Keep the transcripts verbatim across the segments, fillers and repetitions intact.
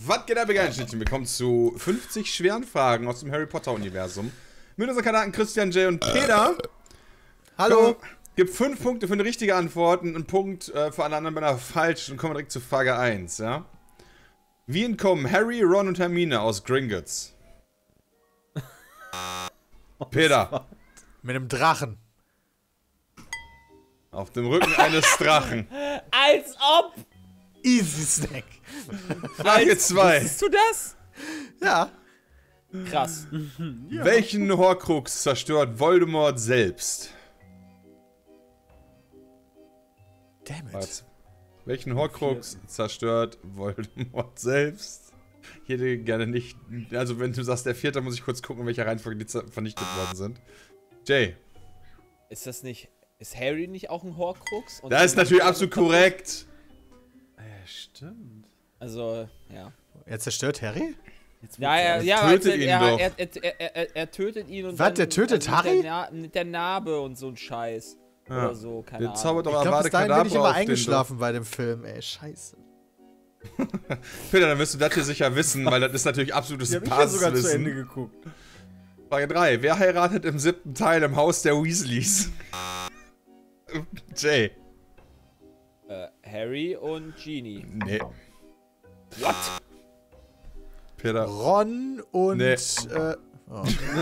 Was geht ab, Schnittchen? Willkommen zu fünfzig schweren Fragen aus dem Harry Potter-Universum. Mit unseren Kandidaten Christian, Jay und Peter. Hallo. Gibt fünf Punkte für eine richtige Antwort und einen Punkt äh, für alle anderen bei einer falsch und kommen direkt zu Frage eins, ja? Wie entkommen Harry, Ron und Hermine aus Gringotts? Peter. Mit einem Drachen. Auf dem Rücken eines Drachen. Als ob! Easy Snack. Frage zwei. Siehst du das? Ja. Krass. Ja. Welchen Horcrux zerstört Voldemort selbst? Damn it. Was? Welchen Horcrux zerstört Voldemort selbst? Ich hätte gerne nicht... Also wenn du sagst der vierte, muss ich kurz gucken, in welcher Reihenfolge die vernichtet worden sind. Jay. Ist das nicht... Ist Harry nicht auch ein Horcrux? Und Das ist natürlich absolut korrekt. Ja, stimmt. Also, ja. Er zerstört Harry? Jetzt Ja, ja, Er ja, tötet er, ihn er, doch. Er, er, er, er, er tötet ihn und Was, dann, der tötet also Harry? Mit der, Na mit der Narbe und so ein Scheiß. Ja. Oder so, keine Der Ahnung. zaubert doch Ich glaube, bis dahin bin ich Avada immer Kedavra auf den eingeschlafen bei dem Film, ey. Scheiße. doch. Peter, dann wirst du das hier sicher wissen, weil das ist natürlich absolutes Die hab ich ja sogar zu Ende Basiswissen. geguckt. Frage drei. Wer heiratet im siebten Teil im Haus der Weasleys? Jay. Äh, Harry und Genie. Nee. What? Peter. Ron und... Nee. Äh, oh.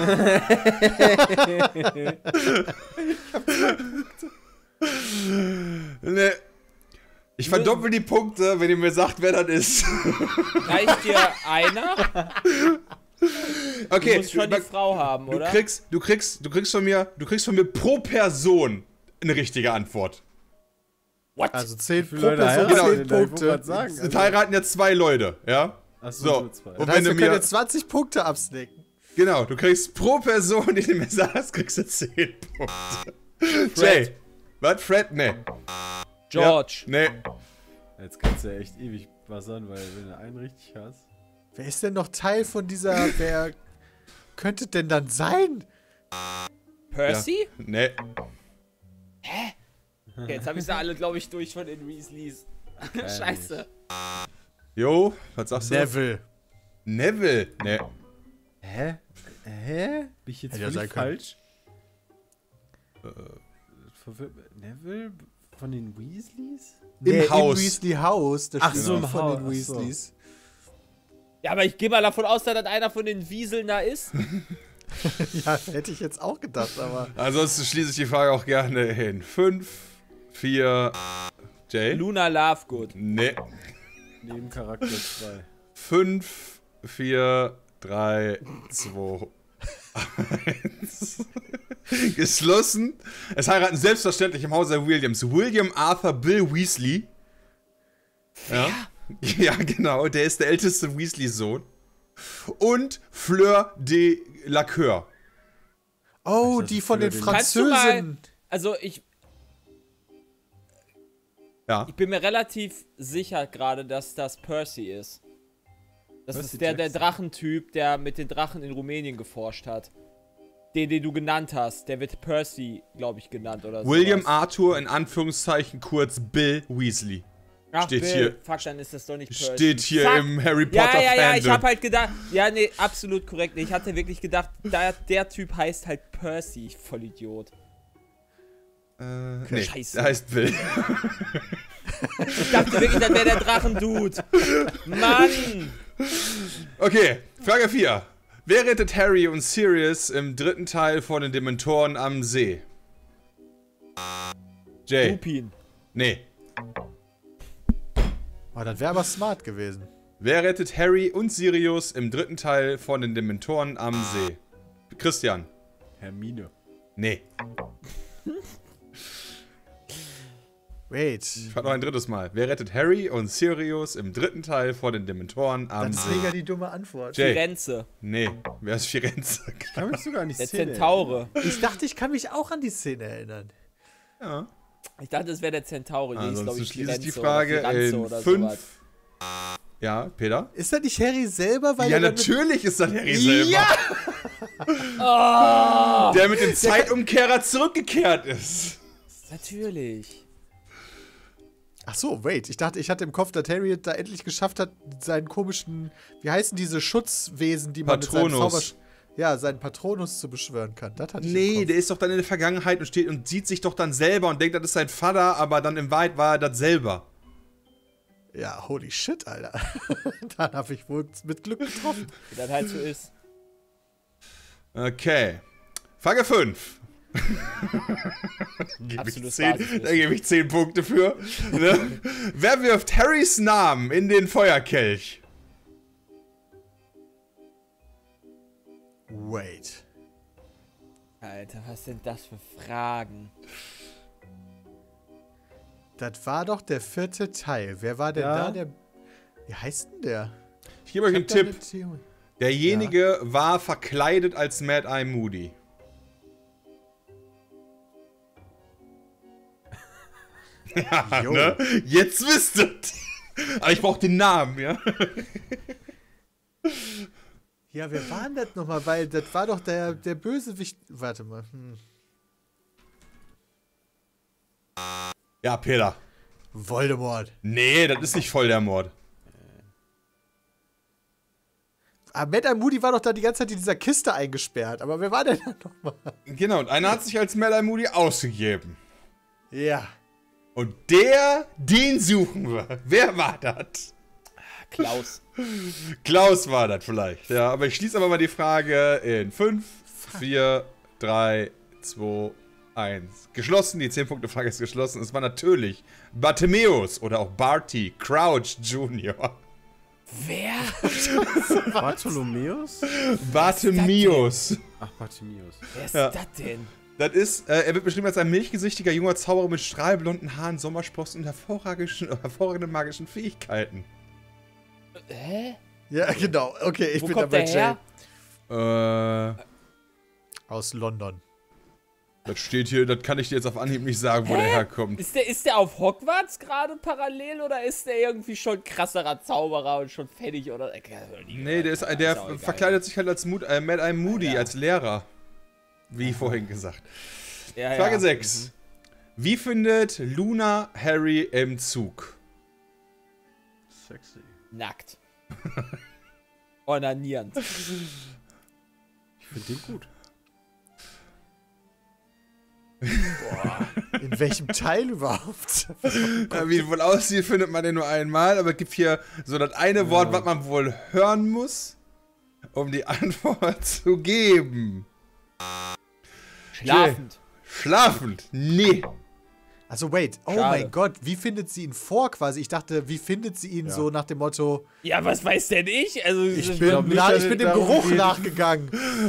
Nee. Ich verdoppel die Punkte, wenn ihr mir sagt, wer das ist. Reicht dir einer? Okay, Du musst schon die du, Frau haben, du oder? kriegst, du kriegst, du kriegst von mir, du kriegst von mir pro Person eine richtige Antwort. What? Also zehn pro Leute Person, heiraten Genau. zehn denn da? Ich wollte Punkte. grad sagen, Es also- heiraten ja zwei Leute, ja? Achso, So. nur zwei. Und Das wenn heißt, du wir können mir, jetzt zwanzig Punkte absnacken. genau, du kriegst pro Person, die du mir sagst, kriegst du zehn Punkte. Jay. Was? Fred? Nee. George. Ja, nee. Jetzt kannst du ja echt ewig buzzern, weil wenn du einen richtig hast. Wer ist denn noch Teil von dieser... Wer könnte denn dann sein? Percy? Ja. Nee. Okay, jetzt habe ich sie alle, glaube ich, durch von den Weasleys. Scheiße. Jo, was sagst du? Neville. Neville? Nee. Hä? Hä? Bin ich jetzt Hätte ja sein völlig können. falsch? Äh, verwirrt- Neville von den Weasleys? Im Haus. Im Weasley Haus. Da Ach steht so, noch im von Haus, den ach so. Weasleys. Ja, aber ich gehe mal davon aus, dass das einer von den Wieseln da ist. Ja, hätte ich jetzt auch gedacht, aber... Ansonsten schließe ich die Frage auch gerne hin. Fünf, vier, Jay? Luna Lovegood. Nee. Nebencharakter zwei. Fünf, vier, drei, zwei, eins. Geschlossen. Es heiraten selbstverständlich im Haus der Williams William Arthur Bill Weasley. Ja. Ja, genau. Der ist der älteste Weasley-Sohn. Und Fleur de la Coeur. Oh, dachte, die von den früher den- Kannst du mal- Französen. Also ich, Ja. ich bin mir relativ sicher gerade, dass das Percy ist. Das Percy ist der, der Jackson. Drachentyp, der mit den Drachen in Rumänien geforscht hat. Den, den du genannt hast, der wird Percy, glaube ich, genannt oder so. William Arthur, in Anführungszeichen kurz Bill Weasley. Ach, steht Bill. hier- Fuck, dann ist das doch nicht Percy. Steht hier Fuck. im Harry Ja, Potter ja, ja, ich Fandom. hab halt gedacht, ja, nee, absolut korrekt. Ich hatte wirklich gedacht, da, der Typ heißt halt Percy, ich Vollidiot. Äh, nee, Scheiße. der heißt Bill. Ich dachte wirklich, das wäre der Drachendude. Mann! Okay, Frage vier. Wer rettet Harry und Sirius im dritten Teil von den Dementoren am See? Jay. Lupin. Nee. Oh, das wäre aber smart gewesen. Wer rettet Harry und Sirius im dritten Teil von den Dementoren am See? Christian. Hermine. Nee. Wait. Ich frage noch ein drittes Mal. Wer rettet Harry und Sirius im dritten Teil von den Dementoren am Das ist See? mega die dumme Antwort. Jay. Firenze. Nee. Wer ist Firenze? Ich kann mich sogar an die Der Szene Zentaure. Ich dachte, ich kann mich auch an die Szene erinnern. Ja. Ich dachte, es wäre der Zentaure. Die ist, glaube Ansonsten ich, schließe ich die Firenze Frage oder Firenze in oder sowas. fünf. Ja, Peter? Ist das nicht Harry selber? Weil Ja, er dann mit- natürlich ist das Harry selber. Ja! Oh, Der mit dem Zeitumkehrer zurückgekehrt ist. natürlich. Ach so, wait. Ich dachte, ich hatte im Kopf, dass Harry da endlich geschafft hat, seinen komischen, wie heißen diese Schutzwesen, die man Patronus. mit seinem Zauber... Ja, seinen Patronus zu beschwören kann. Das hatte ich im Nee, Kopf. der ist doch dann in der Vergangenheit und steht und sieht sich doch dann selber und denkt, das ist sein Vater, aber dann in Wahrheit war er das selber. Ja, holy shit, Alter. Dann habe ich wohl mit Glück getroffen. Wie das halt so ist. Okay. Frage fünf. Da Absolut gebe geb ich zehn Punkte für. Ne? Wer wirft Harrys Namen in den Feuerkelch? Wait. Alter, was sind das für Fragen? Das war doch der vierte Teil. Wer war denn Ja. da der... Wie heißt denn der? Ich gebe euch einen Ich hab da Tipp. eine Theorie. Derjenige war verkleidet als Mad Eye Moody. Ja, Jo. ne? Jetzt wisst ihr. Aber ich brauche den Namen, ja? Ja, wer war denn das nochmal? Weil das war doch der, der Bösewicht... Warte mal. Hm. Ja, Peter. Voldemort. Nee, das ist nicht voll der Mord. Ah, Mad Eye Moody war doch da die ganze Zeit in dieser Kiste eingesperrt. Aber wer war denn da nochmal? Genau, und einer hat sich als Mad Eye Moody ausgegeben. Ja. Und der, den suchen wir. Wer war das? Klaus. Klaus war das vielleicht. Ja, aber ich schließe aber mal die Frage in fünf, vier, drei, zwei, eins. Geschlossen, die zehn Punkte Frage ist geschlossen. Es war natürlich Bartimeus oder auch Barty Crouch Junior Wer? Bartholomäus? Bartimeus. Ach, Bartimeus. Wer ist Ja. das denn? Das ist, äh, er wird beschrieben als ein milchgesichtiger junger Zauberer mit strahlblonden Haaren, Sommersprossen und hervorragenden, hervorragenden magischen Fähigkeiten. Hä? Ja, genau. Okay, ich Wo bin kommt dabei, der Jay. her? Äh, Aus London. das steht hier, das kann ich dir jetzt auf Anhieb nicht sagen, wo Hä? der herkommt. Ist der, ist der auf Hogwarts gerade parallel oder ist der irgendwie schon krasserer Zauberer und schon fertig oder? Nee, der, ist, der auch egal. verkleidet sich halt als Mood, äh, Mad Eye Moody, Ja. als Lehrer. Wie vorhin gesagt. Ja, Frage ja. sechs. Wie findet Luna Harry im Zug? Sexy. Nackt. Onanierend. Ich finde den gut. In welchem Teil überhaupt? Ja, wie es wohl aussieht, findet man den nur einmal, aber es gibt hier so das eine Wort, was man wohl hören muss, um die Antwort zu geben. Schlafend. Schlafend? Nee. Also wait, oh Schade. mein Gott, wie findet sie ihn vor quasi? Ich dachte, wie findet sie ihn Ja. so nach dem Motto, Ja, was weiß denn ich? Also, ich das- bin, glaub nicht, na, dass ich bin es dem darum Geruch geht. nachgegangen.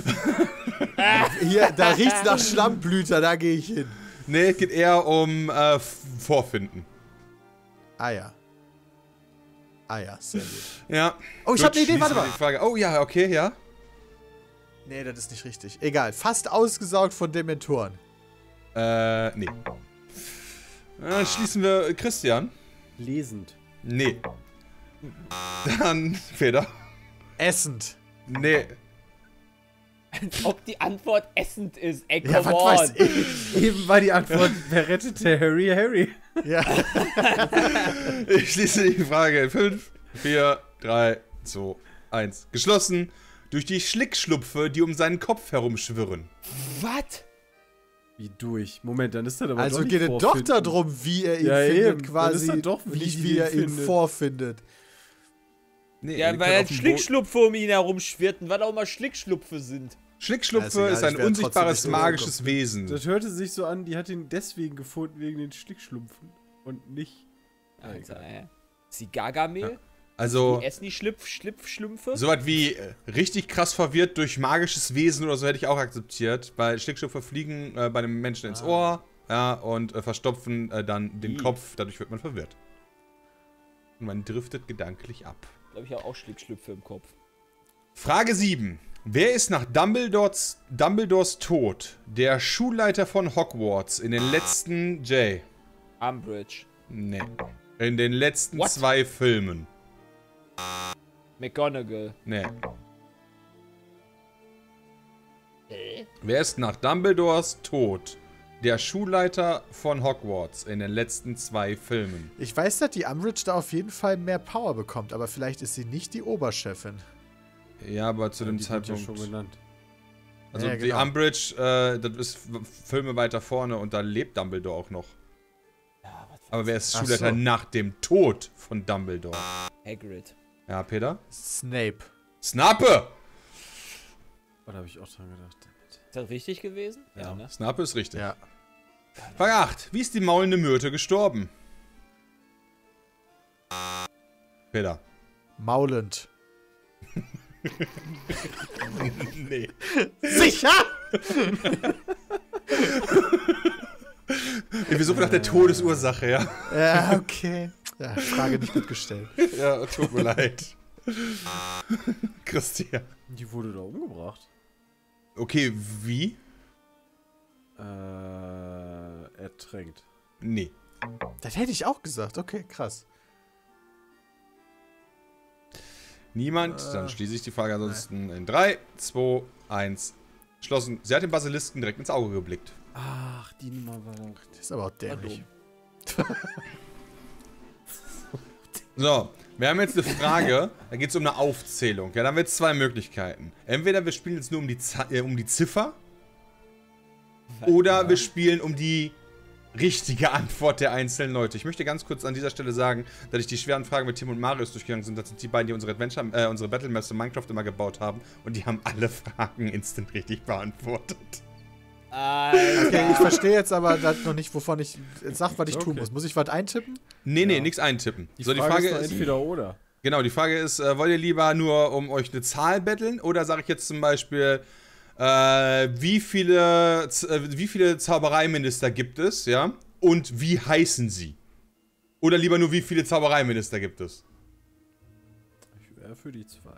Hier, da riecht's nach Schlammblüter, da gehe ich hin. Nee, es geht eher um äh, Vorfinden. Ah ja. Ah ja, sehr gut. Ja. Oh, ich Gut, habe eine Idee, warte schließen wir mal. die Frage. Oh ja, okay, ja. Nee, das ist nicht richtig. Egal, fast ausgesaugt von Dementoren. Äh, nee. Dann schließen wir Christian. Lesend. Nee. Dann Peter. Essend. Nee. Als ob die Antwort essend ist. Ey, Ja, come was on. weiß ich. Eben war die Antwort, wer rettete Harry Harry? Ja. Ich schließe die Frage in fünf, vier, drei, zwei, eins. Geschlossen durch die Schlickschlupfe, die um seinen Kopf herumschwirren. Was? Wie durch? Moment, dann ist das aber Also doch nicht geht es doch vorfinden. darum, wie er ihn Ja, findet, eben. Dann quasi. ist er doch, wie nicht die wie ihn er ihn findet. vorfindet. Nee, Ja, liegt weil halt halt auf dem Schlickschlupfe um ihn herum schwirrten, was auch immer Schlickschlupfe sind. Boden. Schlickschlupfe Ja, ist egal, ist ein ich werde unsichtbares trotzdem nicht magisches so Wesen. Das hörte sich so an, die hat ihn deswegen gefunden, wegen den Schlickschlumpfen. Und nicht. Alter, ey. Ist die Gargamel? Also, Die essen die Schlüpf, Schlüpfschlümpfe? sowas wie äh, richtig krass verwirrt durch magisches Wesen oder so hätte ich auch akzeptiert, weil Schlickschlupfe fliegen äh, bei einem Menschen ins Ohr, ja, und äh, verstopfen äh, dann den Ih. Kopf, dadurch wird man verwirrt. Und man driftet gedanklich ab. Glaube ich auch Schlickschlüpfe im Kopf. Frage sieben. Wer ist nach Dumbledores, Dumbledores Tod der Schulleiter von Hogwarts in den letzten J? Umbridge. Nee. In den letzten What? zwei Filmen. McGonagall. Nee. Hä? Wer ist nach Dumbledores Tod der Schulleiter von Hogwarts in den letzten zwei Filmen? Ich weiß, dass die Umbridge da auf jeden Fall mehr Power bekommt, aber vielleicht ist sie nicht die Oberchefin. Ja, aber zu dem Die wird ja Zeitpunkt. schon genannt. Also Ja, die genau. Umbridge, äh, das ist Filme weiter vorne und da lebt Dumbledore auch noch. Ja, was Aber wer ist Ach Schulleiter so. nach dem Tod von Dumbledore? Hagrid. Ja, Peter? Snape. Snape! Oh, da habe ich auch dran gedacht. Ist das richtig gewesen? Ja. ne? Snape ist richtig. Ja. Frage acht. Wie ist die maulende Myrte gestorben? Peter. Maulend. Nee. Sicher? Wir suchen nach der Todesursache, ja. Ja, okay. Ja, Frage nicht mitgestellt. Ja, tut mir leid. Christian. Die wurde da umgebracht. Okay, wie? Äh, ertränkt. Nee. Das hätte ich auch gesagt. Okay, krass. Niemand? Äh, Dann schließe ich die Frage ansonsten in drei, zwei, eins. Geschlossen. Sie hat den Basilisken direkt ins Auge geblickt. Ach, die Nummer war da. Das ist aber auch dämlich. So, wir haben jetzt eine Frage, da geht es um eine Aufzählung. Ja, da haben wir jetzt zwei Möglichkeiten. Entweder wir spielen jetzt nur um die, Z äh, um die Ziffer, oder wir spielen um die richtige Antwort der einzelnen Leute. Ich möchte ganz kurz an dieser Stelle sagen, dass ich die schweren Fragen mit Tim und Marius durchgegangen sind. Das sind die beiden, die unsere Adventure, äh, unsere Battle Maps in Minecraft immer gebaut haben. Und die haben alle Fragen instant richtig beantwortet. Alter. Okay, ich verstehe jetzt aber das noch nicht, wovon ich. Sag, was ich tun Okay. muss. Muss ich was eintippen? Nee, nee, Ja. nichts eintippen. Die, so, die Frage Frage ist doch ist, entweder oder. genau, die Frage ist, äh, wollt ihr lieber nur um euch eine Zahl betteln? Oder sage ich jetzt zum Beispiel, äh, wie viele, Z äh, wie viele Zaubereiminister gibt es, ja? Und wie heißen sie? Oder lieber nur, wie viele Zaubereiminister gibt es? Ich wäre für die zwei.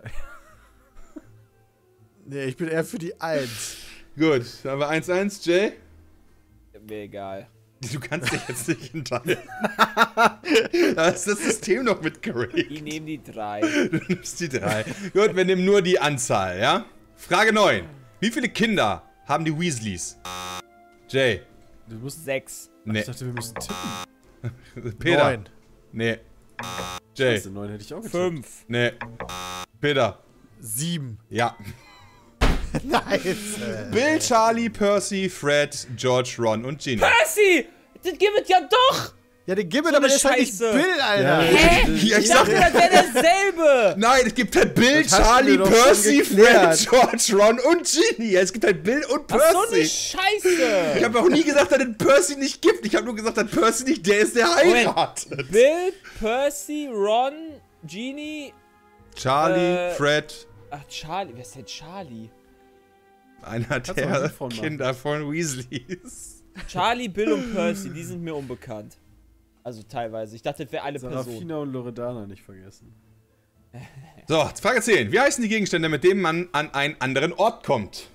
Nee, ich bin eher für die eins. Gut, dann haben wir eins eins, Jay. Mir egal. Du kannst dich jetzt nicht entscheiden. Da ist das System noch mitgeregt. Ich nehme die drei. Du nimmst die drei. Gut, wir nehmen nur die Anzahl, ja? Frage neun. Wie viele Kinder haben die Weasleys? Jay. Du musst. Sechs. Nee. Ich dachte, wir müssen tippen. Peter. Neun. Nee. Jay. Scheiße, neun hätte ich auch getippt. Fünf. Nee. Peter. Sieben. Ja. Nice. Bill, Charlie, Percy, Fred, George, Ron und Ginny. Percy! Das gibt es ja doch! Ja, den Gibbon, So aber eine das ist halt nicht Scheiße. Bill, Alter. Hä? Ja, ich Ich sag, dachte, das wäre dasselbe! nein, es gibt halt Bill, Das hast du Charlie, mir doch schon Percy, geklärt. Fred, George, Ron und Ginny. Es gibt halt Bill und Ach, so eine Percy. Scheiße! Ich habe auch nie gesagt, dass es Percy nicht gibt. Ich habe nur gesagt, dass Percy nicht der ist, der heiratet. Bill, Percy, Ron, Genie. Charlie, Äh, Fred, Ach, Charlie. Wer ist denn Charlie? einer du auch der nicht von machen. Kinder von Weasleys. Charlie, Bill und Percy, die sind mir unbekannt. Also teilweise. Ich dachte, das wäre eine Person. Sarafina und Loredana nicht vergessen. So, Frage zehn. Wie heißen die Gegenstände, mit denen man an einen anderen Ort kommt?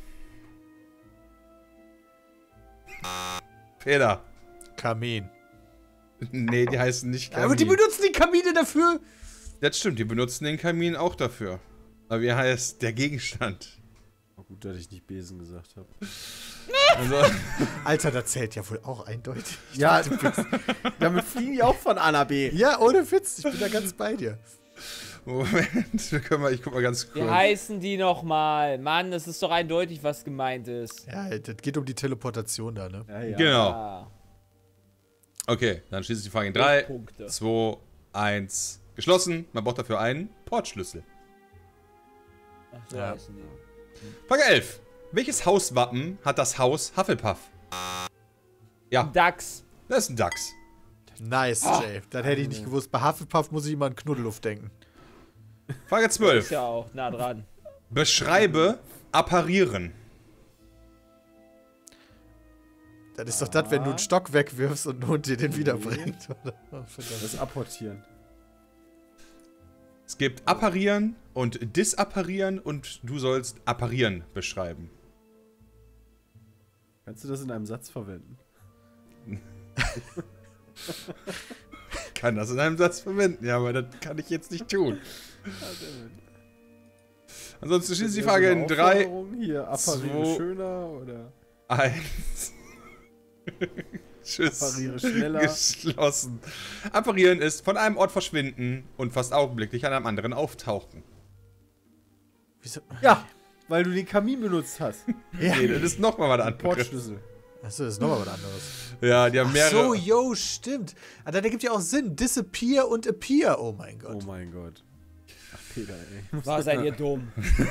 Peter. Kamin. Nee, die heißen nicht Kamin. Aber die benutzen die Kamine dafür. Das stimmt, die benutzen den Kamin auch dafür. Aber wie heißt der Gegenstand? Oh, gut, dass ich nicht Besen gesagt habe. Also, Alter, das zählt ja wohl auch eindeutig. Ja, damit fliegen die auch von A nach B. Ja, ohne Witz. Ich bin da ganz bei dir. Moment, wir können mal, ich guck mal ganz Wie kurz. heißen die nochmal? Mann, das ist doch eindeutig, was gemeint ist. Ja, das geht um die Teleportation da, ne? Ja, ja. Genau. Ah, Okay, dann schließe ich die Frage in drei, Punkte. zwei, eins. Geschlossen. Man braucht dafür einen Portschlüssel. Ach, so Ja. heißen die. Frage elf. Welches Hauswappen hat das Haus Hufflepuff? Ja, Dachs. das ist ein Dachs. Nice, Jay. Das hätte ich nicht gewusst. Bei Hufflepuff muss ich immer an Knuddelluft denken. Frage Ist zwölf. ja auch nah dran. Beschreibe apparieren. Das ist doch das, wenn du einen Stock wegwirfst und ein Hund dir den wiederbringt. oder? Das Apportieren. Es gibt apparieren und disapparieren und du sollst apparieren beschreiben. Kannst du das in einem Satz verwenden? Kann das in einem Satz verwenden, ja, aber das kann ich jetzt nicht tun. Ansonsten schließe ich die Ist Frage eher in so eine drei, Aufforderung? Hier, appariere zwei- schöner oder? eins. Tschüss. Appariere schneller. Geschlossen. Apparieren ist von einem Ort verschwinden und fast augenblicklich an einem anderen auftauchen. Wieso? Ja, weil du den Kamin benutzt hast. Ja. Nee, das ist nochmal was anderes. Portschlüssel. Achso, das ist nochmal was anderes. Ja, die haben Ach mehrere. so, yo, stimmt. Ah, dann ergibt ja auch Sinn. Disappear und appear. Oh mein Oh Gott. mein Gott. Ach, Peter, ey. War seid ihr dumm.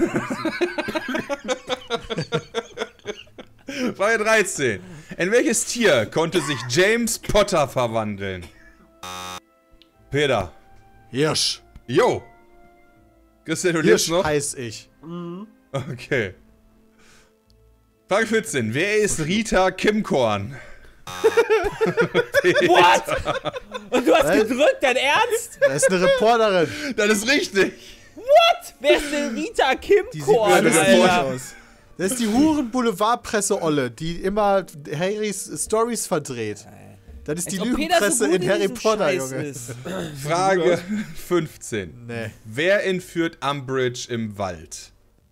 Frage dreizehn. In welches Tier konnte sich James Potter verwandeln? Peter. Hirsch. Jo. Christian, du lebst Hirsch noch? heiß ich. Okay. Frage vierzehn. Wer ist Rita Kimkorn? What? Und du hast Was? gedrückt, dein Ernst? Da ist eine Reporterin. Das ist richtig. What? Wer ist denn Rita Die sieht Kimkorn, mir wirklich Alter. gut Alter? aus. Das ist die Huren-Boulevard-Presse-Olle, die immer Harrys Stories verdreht. Das ist die Als ob Peter so Lügenpresse gut in Harry diesem Potter, Scheiß Junge. ist. Frage fünfzehn. Nee. Wer entführt Umbridge im Wald?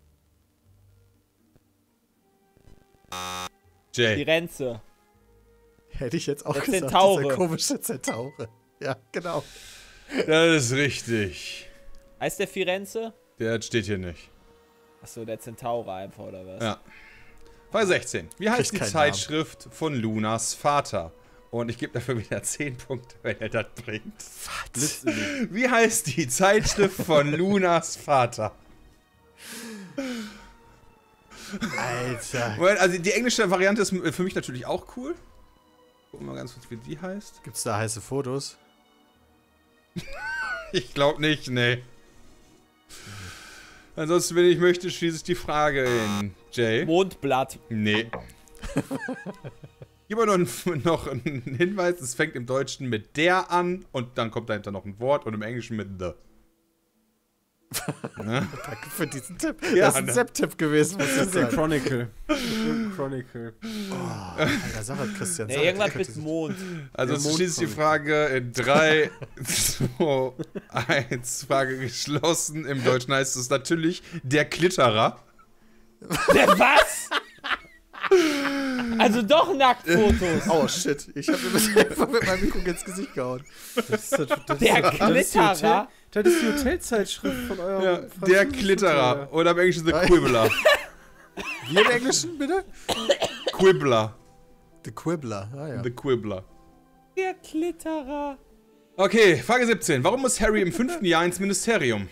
Jay. Firenze. Hätte ich jetzt auch Der gesagt. Zentaure. Dieser komische Zentaure. Ja, genau. Das ist richtig. Heißt der Firenze? Der steht hier nicht. Achso, der Zentaure einfach, oder was? Ja. Frage sechzehn. Wie heißt Kriegt die keinen Zeitschrift von Lunas Vater? Und ich gebe dafür wieder zehn Punkte, wenn er das bringt. Was? Wie heißt die Zeitschrift von Lunas Vater? Alter. Moment, also die englische Variante ist für mich natürlich auch cool. Gucken wir mal ganz kurz, wie die heißt. Gibt's da heiße Fotos? Ich glaube nicht, nee. Ansonsten, wenn ich möchte, schließe ich die Frage in. Jay? Mondblatt. Nee. Gib mal noch, einen- noch einen Hinweis. Es fängt im Deutschen mit der an und dann kommt dahinter noch ein Wort und im Englischen mit the. Ne? Danke für diesen Tipp. Ja, das ist ein ne? Sepp-Tipp gewesen, muss Das ich ist der sagen. Chronicle. Chronicle. Oh, Alter, sag halt, Christian. Ja, sag halt, irgendwas ihr mit könnt- Mond. Also Der es schließt die Mondcomic. Frage in drei, zwei, eins. Frage geschlossen. Im Deutschen heißt es natürlich der Klitterer. Der was? Also doch Nacktfotos. Oh shit, ich habe mir bisher einfach mit meinem Mikro ins Gesicht gehauen. Das ist, das, das Der ist, das ist die Hotel- Klitterer. Das ist die Hotelzeitschrift von eurem Ja, französischen der Klitterer. Hotel. Oder im Englischen the Quibbler. Wie im Englischen, bitte? Quibbler. The Quibbler, ah ja. The Quibbler. Der Klitterer. Okay, Frage siebzehn. Warum muss Harry im fünften Jahr ins Ministerium?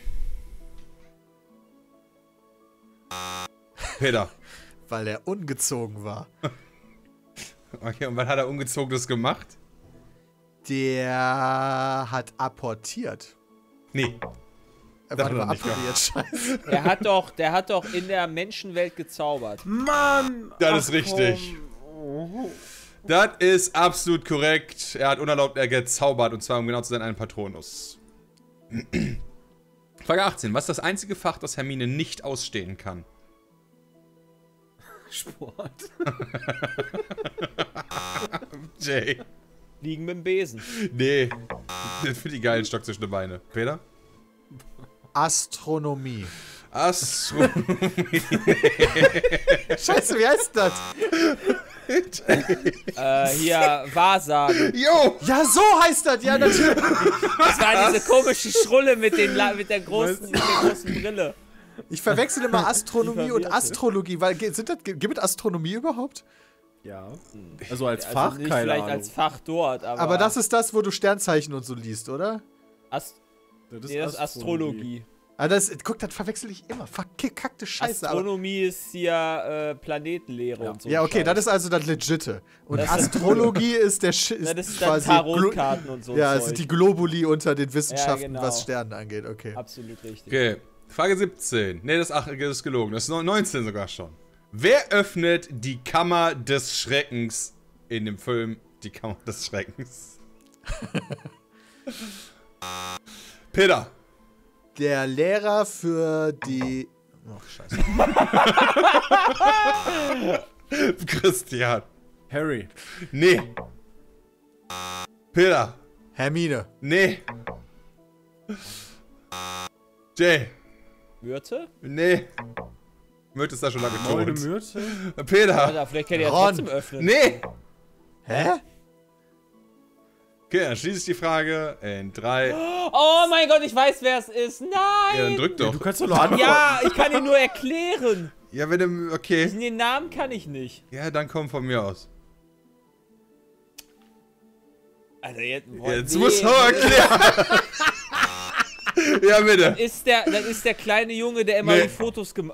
Peter. Weil er ungezogen war. Okay, und was hat er Ungezogenes gemacht? Der hat apportiert. Nee. Er Das war nur hat er nicht appariert, scheiße. Der hat doch, der hat doch in der Menschenwelt gezaubert. Mann! Das ist richtig. Oh. Das ist absolut korrekt. Er hat unerlaubt er gezaubert und zwar um genau zu sein einen Patronus. Frage achtzehn. Was ist das einzige Fach, das Hermine nicht ausstehen kann? Sport. Jay. Liegen mit dem Besen. Nee. Das für die geilen Stock zwischen den Beine. Peter? Astronomie. Astronomie. Scheiße, wie heißt das? Äh, hier, Wahrsagen. Jo! Ja, so heißt das, ja, natürlich. Das war diese komische Schrulle mit, den, La- mit, der großen, mit der großen Brille. Ich verwechsel immer Astronomie Die und verwirrte. Astrologie, weil ge- sind das, ge- gibt es Astronomie überhaupt? Ja. Also als Also Fach, nicht keine vielleicht Ahnung. als Fach dort, aber. Aber das ist das, wo du Sternzeichen und so liest, oder? Ast das nee, das ist Astrologie. Ah, das, guck, das verwechsel ich immer. Verkackte Scheiße. Aber, Astronomie ist hier äh, Planetenlehre Ja. und so. ja, okay, Scheiß. das ist also das Legite. Und Das ist- Astrologie ist der Sch Ja, ist das ist dann quasi Glo- Tarotkarten und so. Ja, es Zeug. sind die Globuli unter den Wissenschaften, Ja, genau. was Sternen angeht, okay. Absolut richtig. Okay. Frage siebzehn. Nee, das, ach, das ist gelogen. Das ist neunzehn sogar schon. Wer öffnet die Kammer des Schreckens in dem Film Die Kammer des Schreckens? Peter. Der Lehrer für die. Ach, scheiße. Christian. Harry. Nee. Peter. Hermine. Nee. Jay. Myrte? Nee. Myrte ist da schon lange Neune tot. Myrte. Peter. Alter, vielleicht kann ich ja Ron. trotzdem öffnen. Nee. Hä? Okay, dann schließe ich die Frage in drei. Oh mein Gott, ich weiß, wer es ist. Nein! Ja, dann drück doch. Du kannst doch noch antworten. Ja, ich kann ihn nur erklären. Ja, wenn du. Okay. Den Namen kann ich nicht. Ja, dann komm von mir aus. Also jetzt, boah, Jetzt nee. musst du erklären. Ja, bitte. Das ist der, das ist der kleine Junge, der immer Nee. die Fotos gemacht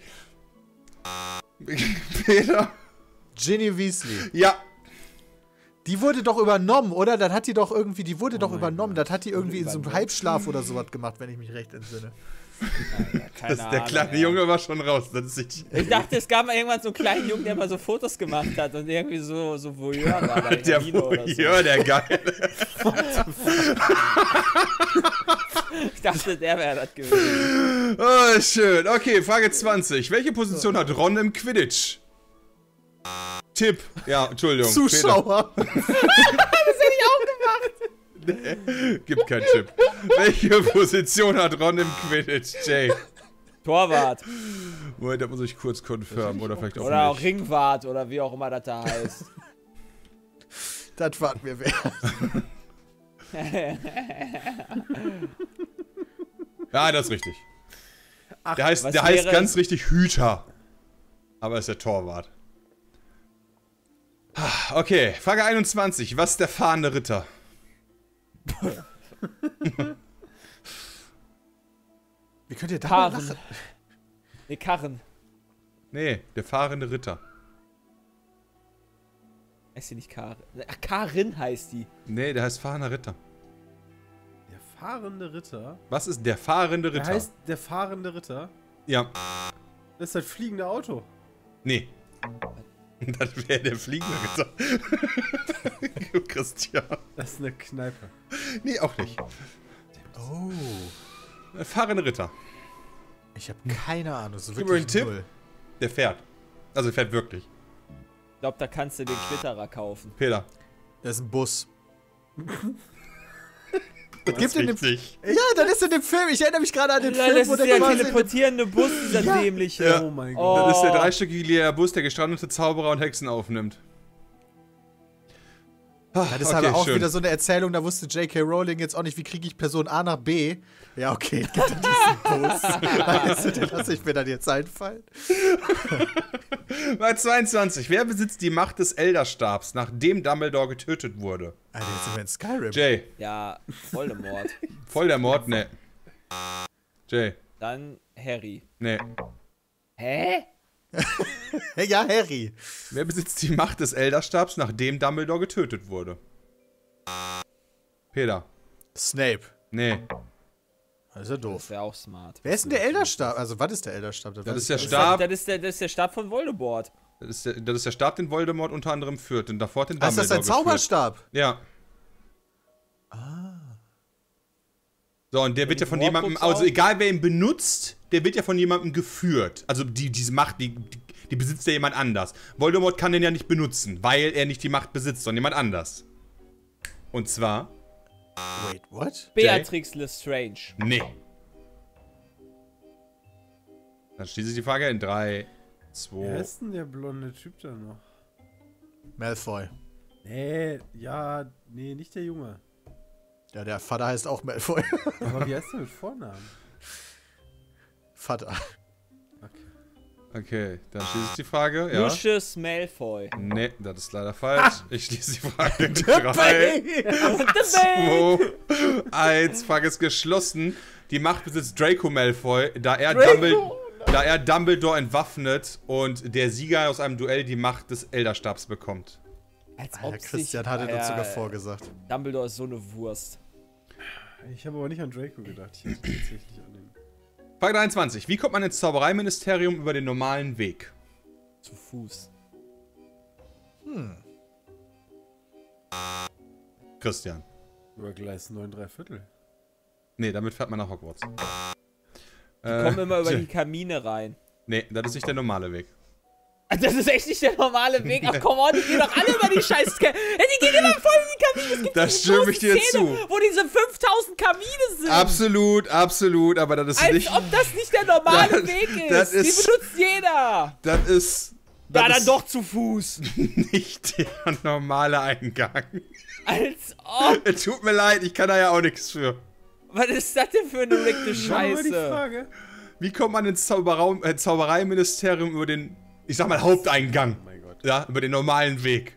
Peter. Ginny Weasley. Ja. Die wurde doch übernommen, oder? Dann hat die doch irgendwie, die wurde doch mein übernommen. Gott. Das hat die irgendwie in so einem übernommen. Halbschlaf oder sowas gemacht, wenn ich mich recht entsinne. Ja, keine Das, der Ahnung, kleine ja. Junge war schon raus. Das ist nicht. Ich dachte, es gab mal irgendwann so einen kleinen Jungen, der mal so Fotos gemacht hat und irgendwie so, so Voyeur war bei Der Kino oder so. Voyeur, der Geile. Ich dachte, der wäre das gewesen. Oh, schön. Okay, Frage zwanzig. Welche Position hat Ron im Quidditch? Tipp. Ja, Entschuldigung. Zuschauer. Peter. Gibt keinen Tipp. Welche Position hat Ron im Quidditch, Jay? Torwart. Moment, da muss ich kurz confirmen. Oder vielleicht auch Oder auch nicht. Ringwart oder wie auch immer das da heißt. Das war mir wert. Ja, das ist richtig. der heißt, was der heißt wäre- ganz richtig Hüter. Aber ist der Torwart. Ah, okay, Frage einundzwanzig. Was ist der fahrende Ritter? Wie könnt ihr da mal Karren. lachen? Ne, Karren. Nee, der fahrende Ritter. Heißt die nicht Karin? Ach, Karin heißt die. Nee, der heißt fahrender Ritter. Der fahrende Ritter. Was ist der fahrende Der Ritter? heißt der fahrende Ritter. Ja. Das ist das fliegende Auto. Nee. Das wäre der fliegende Ritter. Christian. Das ist eine Kneipe. Nee, auch nicht. Oh. Der fahrende Ritter. Ich habe keine Ahnung. So Gib mir wirklich einen Tipp. null. Der fährt. Also, der fährt wirklich. Ich glaube, da kannst du den Quitterer kaufen. Peter. Das ist ein Bus. Das Gibt in dem- richtig. Ja, das ist in dem Film. Ich erinnere mich gerade an den Ja, Film, das wo ist der der quasi in dem- teleportierende Bus, dieser Ja. dämliche. Ja. Oh mein Oh. Gott. Das ist der dreistöckige leere Bus, der gestrandete Zauberer und Hexen aufnimmt. Ah, Das ist okay, aber auch schön. wieder so eine Erzählung, da wusste J K. Rowling jetzt auch nicht, wie kriege ich Person A nach B. Ja, okay, gibt es diesen Bus. Weißt du, den lasse ich mir dann jetzt einfallen. Bei zweiundzwanzig. Wer besitzt die Macht des Elderstabs, nachdem Dumbledore getötet wurde? Alter, jetzt sind wir in Skyrim. Jay. Ja, Voldemort. Voll der Mord? Nee. Jay. Dann Harry. Nee. Hä? Hey, ja, Harry. Wer besitzt die Macht des Elderstabs, nachdem Dumbledore getötet wurde? Peter. Snape. Nee. Das ist ja Das doof. wäre auch smart. Wer ist denn der Elderstab? Also, was ist der Elderstab? Das weiß ist der ich Das ist, Stab. der, das, ist der, das ist der Stab von Voldemort. Das ist der, das ist der Stab, den Voldemort unter anderem führt. Und davor hat den nicht. Ah, ist das Dumbledore ein geführt. Zauberstab? Ja. Ah. So, und der wird ja von Horcrux jemandem, also auch? egal wer ihn benutzt, der wird ja von jemandem geführt. Also die, diese Macht, die, die, die besitzt ja jemand anders. Voldemort kann den ja nicht benutzen, weil er nicht die Macht besitzt, sondern jemand anders. Und zwar, Wait, what? Beatrix Lestrange. nee. Dann schließe ich die Frage in drei, Wer zwei. ist denn der blonde Typ da noch? Malfoy. Nee, ja, nee, nicht der Junge. Ja, der Vater heißt auch Malfoy. Aber wie heißt der mit Vornamen? Vater. Okay. Okay, dann schließe ich die Frage, ja. Lucius Malfoy. Nee, das ist leider falsch. Ich schließe die Frage in drei, zwei, eins. Frage ist geschlossen. Die Macht besitzt Draco Malfoy, da er, Dumbledore, da er Dumbledore entwaffnet und der Sieger aus einem Duell die Macht des Elderstabs bekommt. Als Alter, ob Christian sich, hatte ja, uns sogar vorgesagt. Dumbledore ist so eine Wurst. Ich habe aber nicht an Draco gedacht. Ich hätte tatsächlich an den. Frage dreiundzwanzig. Wie kommt man ins Zaubereiministerium über den normalen Weg? Zu Fuß. Christian. Über Gleis neun drei Viertel. Nee, damit fährt man nach Hogwarts. Die kommen immer über die Kamine rein. Nee, das ist nicht der normale Weg. Das ist echt nicht der normale Weg. Ach komm on, die gehen doch alle über die scheiß Kamine. Die gehen immer voll in die Kamine. Es gibt Da diese stimme große ich dir Szene, zu. wo diese fünftausend Kamine sind. Absolut, absolut, aber das ist Als nicht... ob das nicht der normale Das- Weg ist. das Die ist- benutzt jeder. Das ist Ja, Das dann ist doch zu Fuß. nicht der normale Eingang. Als ob. Tut mir leid, ich kann da ja auch nichts für. Was ist das denn für eine verrückte Scheiße. die Scheiße? Frage. Wie kommt man ins Zauberraum, äh, Zaubereiministerium über den, ich sag mal, Haupteingang? Oh mein Gott. Ja, über den normalen Weg.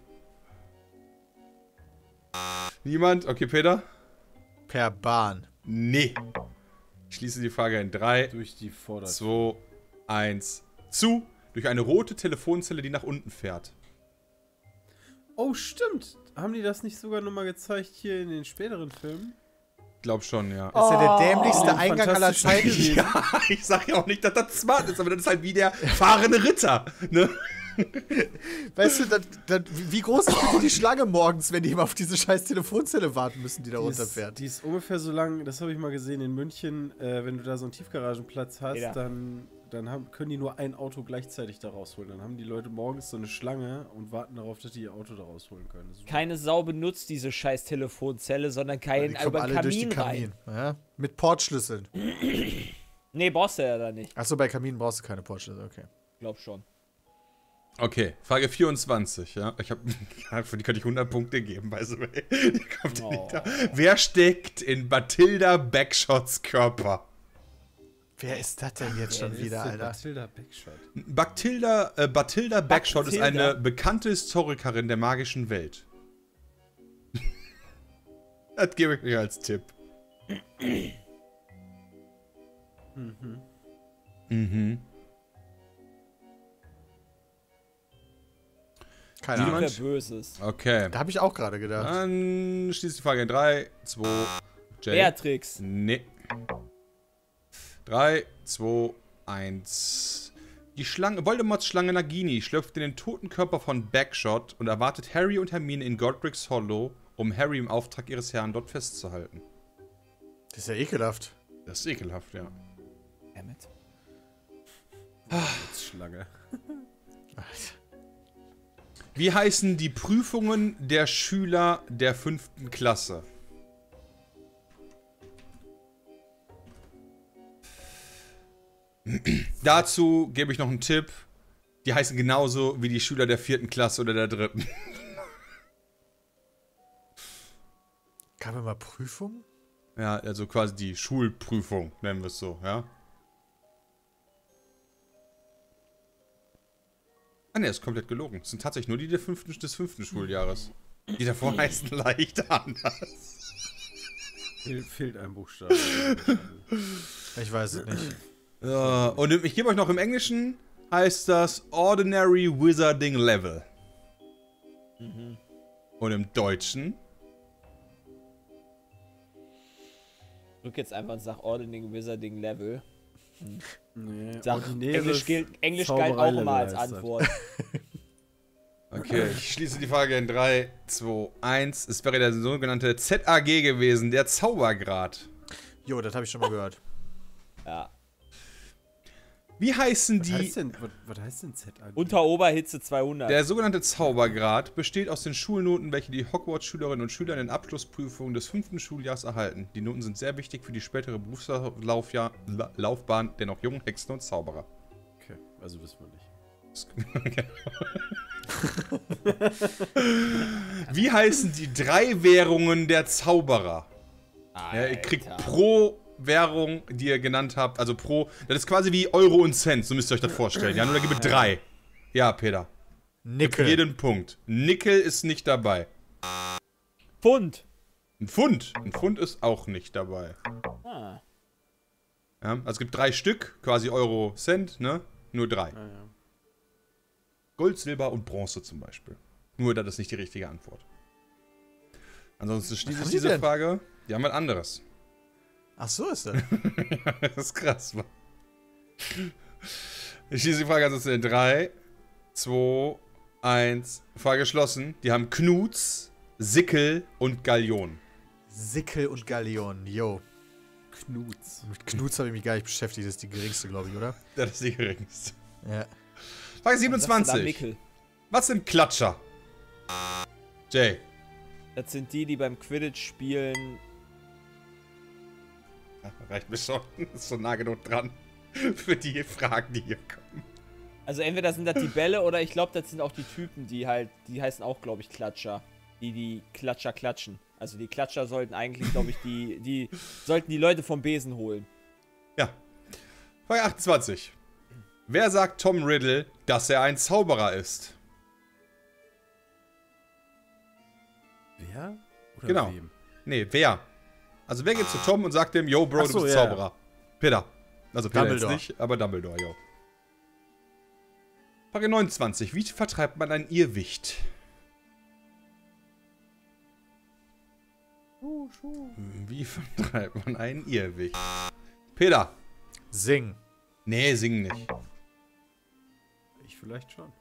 Niemand? Okay, Peter? Per Bahn. Nee. Ich schließe die Frage in drei, Durch die Vordertür. zwei, eins, zu. Durch eine rote Telefonzelle, die nach unten fährt. Oh, stimmt. Haben die das nicht sogar nochmal gezeigt hier in den späteren Filmen? Glaub schon, ja. Das ist ja der dämlichste Oh, Eingang aller fantastisch. Zeiten. Ja, ich sag ja auch nicht, dass das smart ist, aber das ist halt wie der fahrende Ritter, ne? Weißt du, das, das, wie groß ist bitte die Schlange morgens, wenn die immer auf diese scheiß Telefonzelle warten müssen, die da Die ist, runterfährt? die ist ungefähr so lang, das habe ich mal gesehen in München, äh, wenn du da so einen Tiefgaragenplatz hast, Ja. dann, dann haben, können die nur ein Auto gleichzeitig da rausholen. Dann haben die Leute morgens so eine Schlange und warten darauf, dass die ihr Auto da rausholen können. Das ist Keine Sau benutzt diese scheiß Telefonzelle, sondern Die keinen kommen über den alle durch die Kamin rein. Kamin. Ja? Mit Portschlüsseln. Nee, brauchst du ja da nicht. Achso, bei Kamin brauchst du keine Portschlüssel, okay. Glaub schon. Okay, Frage vierundzwanzig, ja. Ich hab, für die könnte ich hundert Punkte geben, by the way. Die kommt ja Oh. nicht da. Wer steckt in Bathilda Backshots Körper? Wer ist das denn jetzt schon Wer wieder, ist denn Alter? Bathilda Backshot. Bathilda, äh, Bathilda Backshot ist Bathilda? eine bekannte Historikerin der magischen Welt. Das gebe ich mir als Tipp. Mhm. Mhm. Keine Niemand? Ahnung. Wer Böses. Okay. Da habe ich auch gerade gedacht. Dann schließt die Frage in drei, zwei, Jay. Beatrix. Nee. drei, zwei, eins. Die Schlange, Voldemorts Schlange Nagini schlüpft in den toten Körper von Backshot und erwartet Harry und Hermine in Godric's Hollow, um Harry im Auftrag ihres Herrn dort festzuhalten. Das ist ja ekelhaft. Das ist ekelhaft, ja. Dammit. Schlange. Wie heißen die Prüfungen der Schüler der fünften Klasse? Dazu gebe ich noch einen Tipp. Die heißen genauso wie die Schüler der vierten Klasse oder der dritten. Gab es mal Prüfung? Ja, also quasi die Schulprüfung, nennen wir es so, ja. Ah ne, ist komplett gelogen. Es sind tatsächlich nur die der fünften, des fünften Schuljahres. Die davor heißen leicht anders. Fehl, fehlt ein Buchstabe. Ich weiß es nicht. Ja, und ich gebe euch noch im Englischen, heißt das Ordinary Wizarding Level. Mhm. Und im Deutschen Drück jetzt einfach und sag Ordering Wizarding Level. Nee, Sag, ordinäres Englisch, gilt, Englisch galt auch immer als Zaubereilevel heißt das. Antwort. Okay, ich schließe die Frage in drei, zwei, eins. Es wäre der sogenannte Z A G gewesen, der Zaubergrad. Jo, das habe ich schon mal gehört. Ja. Wie heißen Was die... heißt denn, was, was heißt denn Z A G? Unter Oberhitze zweihundert. Der sogenannte Zaubergrad besteht aus den Schulnoten, welche die Hogwarts-Schülerinnen und Schüler in den Abschlussprüfungen des fünften Schuljahres erhalten. Die Noten sind sehr wichtig für die spätere Berufslaufjahr, La Laufbahn der noch jungen Hexen und Zauberer. Okay, also wissen wir nicht. Wie heißen die drei Währungen der Zauberer? Ja, ihr kriegt Alter. pro Währung, die ihr genannt habt, also pro, das ist quasi wie Euro und Cent, so müsst ihr euch das vorstellen. Ja, nur da gibt es drei. Ja, Peter. Für Nickel. jeden Punkt. Nickel ist nicht dabei. Pfund. Ein Pfund. Ein Pfund ist auch nicht dabei. Ah. Ja, also es gibt drei Stück, quasi Euro, Cent, ne? Nur drei. Ah, ja. Gold, Silber und Bronze zum Beispiel. Nur das ist nicht die richtige Antwort. Ansonsten schließe haben ich die diese denn? Frage. Die haben was anderes. Ach so ist das. Das ist krass, Mann. Ich schließe die Frage ansonsten in drei, zwei, eins. Frage geschlossen. Die haben Knuts, Sickel und Galion. Sickel und Galion. Jo. Knuts. Mit Knuts habe ich mich gar nicht beschäftigt. Das ist die geringste, glaube ich, oder? Das ist die geringste. Ja. Frage Da siebenundzwanzig. Mickel. Was sind Klatscher? Jay. Das sind die, die beim Quidditch spielen. Ja, reicht mir schon. Ist schon nah genug dran. Für die Fragen, die hier kommen. Also entweder sind das die Bälle oder ich glaube, das sind auch die Typen, die halt, die heißen auch, glaube ich, Klatscher. Die die Klatscher klatschen. Also die Klatscher sollten eigentlich, glaube ich, die, die sollten die Leute vom Besen holen. Ja. Frage achtundzwanzig. Wer sagt Tom Riddle, dass er ein Zauberer ist? Wer? Oder Genau. wem? Nee, wer? Also wer geht zu Tom und sagt dem, yo, Bro, Ach so, du bist ja. Zauberer? Peter. Also Peter Dumbledore. jetzt nicht, aber Dumbledore, yo. Frage neunundzwanzig. Wie vertreibt man ein Irrwicht? Wie vertreibt man einen Irrwicht? Peter. Sing. Nee, singen nicht. Ich vielleicht schon.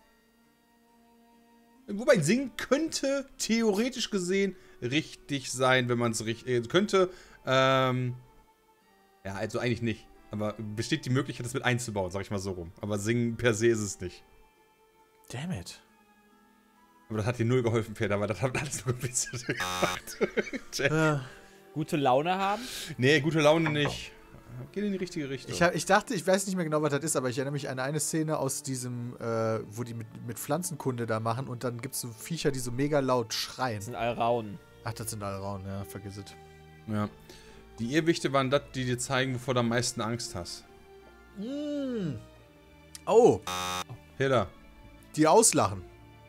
Wobei, singen könnte theoretisch gesehen richtig sein, wenn man es richtig... Äh, könnte, ähm... Ja, also eigentlich nicht. Aber besteht die Möglichkeit, das mit einzubauen, sag ich mal so rum. Aber singen per se ist es nicht. Damn it. Aber das hat dir null geholfen, Peter, weil das hat alles nur kompliziert gemacht. Äh, Gute Laune haben? Nee, gute Laune nicht. Geht in die richtige Richtung. ich, hab, ich dachte, ich weiß nicht mehr genau, was das ist, aber ich erinnere mich an eine Szene aus diesem, äh, wo die mit, mit Pflanzenkunde da machen und dann gibt es so Viecher, die so mega laut schreien. Das sind Alraunen. Ach, das sind Alraun, ja, vergiss es. Ja. Die Irrwichte waren das, die dir zeigen, wovor du am meisten Angst hast. Mm. Oh, Peter, die auslachen.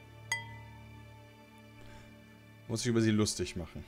muss ich über sie lustig machen.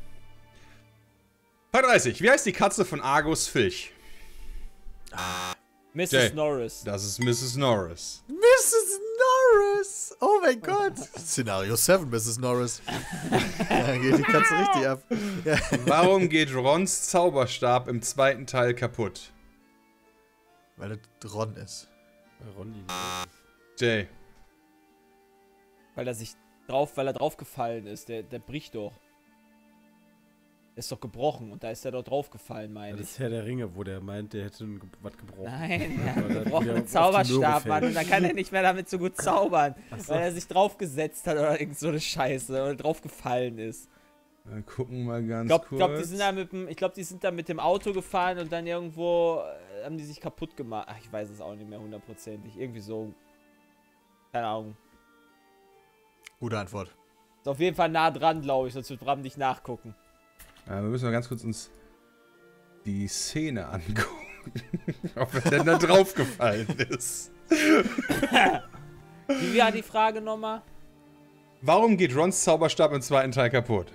Frage dreißig. Wie heißt die Katze von Argus Filch? Missus Jay. Norris. Das ist Missus Norris. Missus Norris! Oh mein Gott! Szenario sieben, Missus Norris. Da geht die Katze richtig ab. Ja. Warum geht Rons Zauberstab im zweiten Teil kaputt? Weil das Ron ist. Ronny. Jay. Weil er sich drauf, weil er draufgefallen ist. Der, der bricht doch. Der ist doch gebrochen und da ist er doch draufgefallen, meine Das ich. ist Herr der Ringe, wo der meint, der hätte ein Ge- was gebrochen. Nein, er hat Weil einen er gebrochenen wieder auf die Zauberstab, Möhre Mann. fällt. Und dann kann er nicht mehr damit so gut zaubern. so. Weil er sich draufgesetzt hat oder irgend so eine Scheiße oder draufgefallen ist. Wir gucken mal Ich ganz glaube, kurz. glaub, die, sind da mit dem- ich glaub, die sind da mit dem Auto gefahren und dann irgendwo äh, haben die sich kaputt gemacht. Ach, ich weiß es auch nicht mehr hundertprozentig. Irgendwie so. Keine Ahnung. Gute Antwort. Ist auf jeden Fall nah dran, glaube ich, sonst wird Bram nicht nachgucken. Ja, wir müssen mal ganz kurz uns die Szene angucken. Ob er denn da draufgefallen ist. Wie war die Frage nochmal? Warum geht Rons Zauberstab im zweiten Teil kaputt?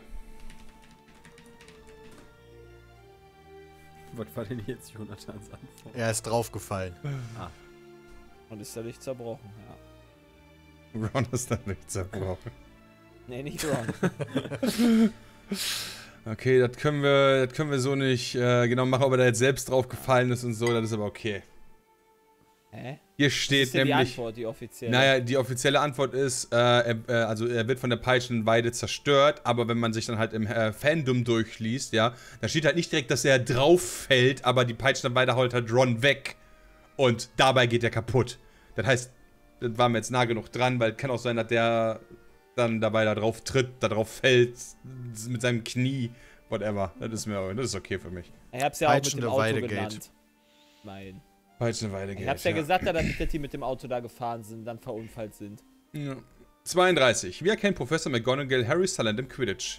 Was war denn jetzt Jonathans Antwort? Er ist draufgefallen. Und ist dadurch zerbrochen, ja. Ron ist da nicht zerbrochen. Nee, nicht Ron. Okay, das können wir, das können wir so nicht äh, genau machen, ob er da jetzt selbst draufgefallen ist und so, das ist aber okay. Hä? Hier Das steht ist ja die nämlich... Antwort, die offizielle. Naja, die offizielle Antwort ist, äh, er, äh, also er wird von der Peitschenweide zerstört, aber wenn man sich dann halt im äh, Fandom durchliest, ja, da steht halt nicht direkt, dass er drauf fällt, aber die Peitschenweide holt halt Ron weg und dabei geht er kaputt. Das heißt, das war mir jetzt nah genug dran, weil es kann auch sein, dass der dann dabei da drauf tritt, da drauf fällt, mit seinem Knie, whatever. Das ist mir, das ist okay für mich. Ich hab's ja auch mit dem Peitschende Auto Weidegate. genannt. Mein. Peitschenweide Ich geht. hab's ja, gesagt, dass die mit dem Auto da gefahren sind, dann verunfallt sind. Ja. zweiunddreißig. Wie erkennt Professor McGonagall Harrys Talent im Quidditch?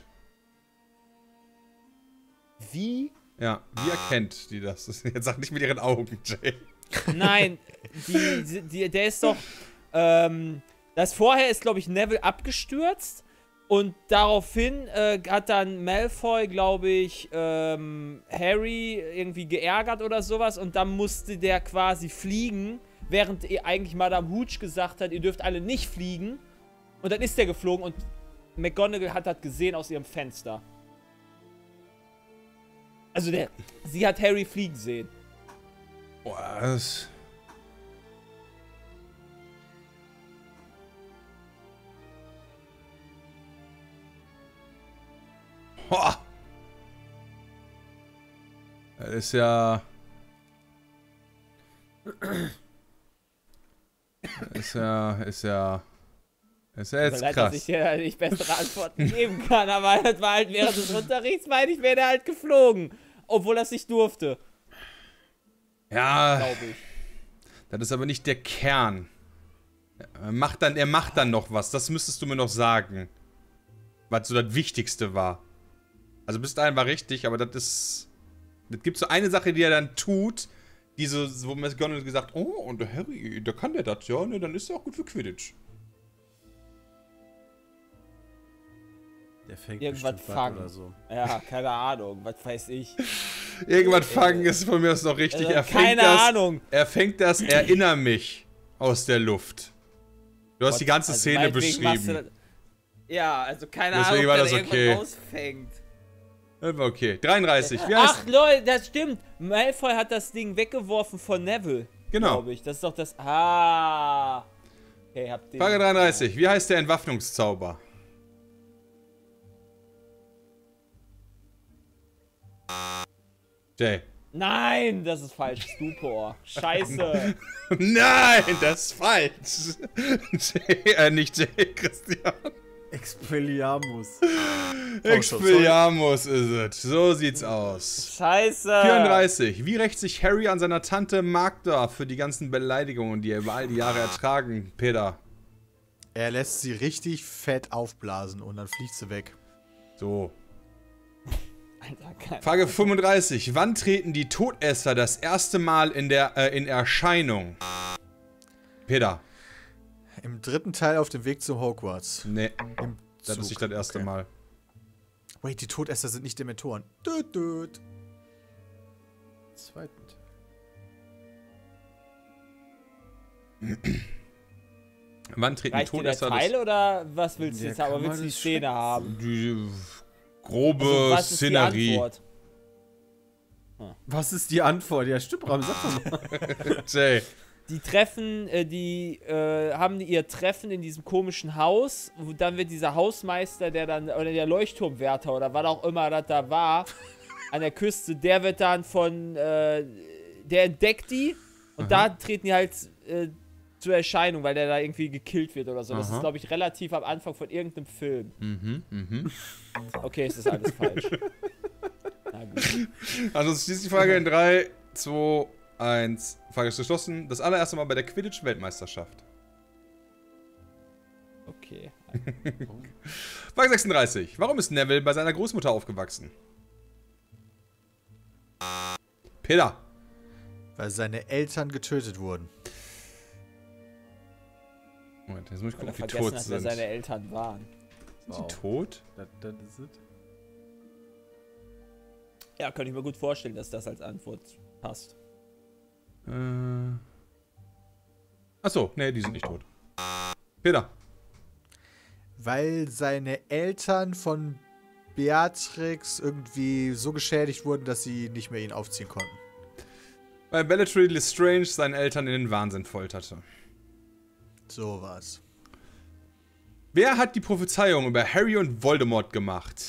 Wie? Ja, wie erkennt die das? Jetzt sag nicht mit ihren Augen, Jay. Nein, die, die, der ist doch. Ähm, das vorher ist, glaube ich, Neville abgestürzt. Und daraufhin äh, hat dann Malfoy, glaube ich, ähm, Harry irgendwie geärgert oder sowas. Und dann musste der quasi fliegen, während eigentlich Madame Hooch gesagt hat, ihr dürft alle nicht fliegen. Und dann ist der geflogen und McGonagall hat das gesehen aus ihrem Fenster. Also der, sie hat Harry fliegen sehen. Boah, das... Boah. Das ist ja... Ist ja, ist ja... Ist ja jetzt Leid, dass krass. ich dir halt nicht bessere Antworten geben kann, aber das war halt während des Unterrichts, meine ich, wäre der halt geflogen. Obwohl er es nicht durfte, Ja, glaube ich. das ist aber nicht der Kern Er macht dann, er macht dann noch was. Das müsstest du mir noch sagen. Was so das Wichtigste war. Also bis dahin war richtig, aber das ist... Es gibt so eine Sache, die er dann tut, die so, wo McGonagall gesagt, oh, und der Harry, da kann der das, ja, ne, dann ist er auch gut für Quidditch. Der fängt Irgendwas bestimmt was fangen. oder so. Ja, keine Ahnung, was weiß ich. Irgendwas fangen ist von mir aus noch richtig. Also, er fängt keine das, Ahnung. Er fängt das, erinnere mich, aus der Luft. Du hast Gott, die ganze also Szene meinetwegen machst du beschrieben. das- Ja, also keine Deswegen Ahnung, war wer das da okay. irgendwas ausfängt. Das war okay. dreiunddreißig, wie heißt... Ach Leute, das stimmt. Malfoy hat das Ding weggeworfen von Neville. Genau. Glaube ich. Das ist doch das... Ah. Okay, habt den... Frage dreiunddreißig, wie heißt der Entwaffnungszauber? Jay. Nein, das ist falsch. Stupor. Scheiße. Nein, das ist falsch. Jay, äh, nicht Jay, Christian. Expelliarmus. Expelliarmus ist es. So sieht's aus. Scheiße. vierunddreißig. Wie rächt sich Harry an seiner Tante Magda für die ganzen Beleidigungen, die er über all die Jahre ertragen, Peter? Er lässt sie richtig fett aufblasen und dann fliegt sie weg. So. Alter, keine Frage fünfunddreißig. Wann treten die Todesser das erste Mal in, der, äh, in Erscheinung? Peter. Im dritten Teil auf dem Weg zu Hogwarts. Nee, Im das Zug. ist nicht das erste Okay. Mal. Wait, die Todesser sind nicht Dementoren. Düt, düt. Zweiten. Wann treten Reicht die dir der Todesser Teil oder was willst du Ja, jetzt haben? kann Aber willst du man die das Szene haben? Die grobe Also, was ist die Szenerie. Antwort? Was ist die Antwort? Ja, stimmt, Bram, sag doch mal. Jay. Die treffen, äh, die äh, haben ihr Treffen in diesem komischen Haus. Wo dann wird dieser Hausmeister, der dann, oder der Leuchtturmwärter oder was auch immer das da war, an der Küste, der wird dann von, äh, der entdeckt die und Aha. da treten die halt äh, zur Erscheinung, weil der da irgendwie gekillt wird oder so. Das Aha. ist, glaube ich, relativ am Anfang von irgendeinem Film. Mhm, mhm. Okay, es ist alles falsch. Na gut. Also schließt die Frage in drei, zwei, eins. Frage ist geschlossen. Das allererste Mal bei der Quidditch-Weltmeisterschaft. Okay. Frage sechsunddreißig. Warum ist Neville bei seiner Großmutter aufgewachsen? Peter. Weil seine Eltern getötet wurden. Moment, jetzt muss ich Weil er gucken, ob die vergessen tot hat, wer sind. seine Eltern waren. Sind die tot? Das, das ist es. Ja, könnte ich mir gut vorstellen, dass das als Antwort passt. Äh. Achso, nee, die sind nicht tot. Peter. Weil seine Eltern von Beatrix irgendwie so geschädigt wurden, dass sie nicht mehr ihn aufziehen konnten. Weil Bellatrix Lestrange seinen Eltern in den Wahnsinn folterte. So war's. Wer hat die Prophezeiung über Harry und Voldemort gemacht?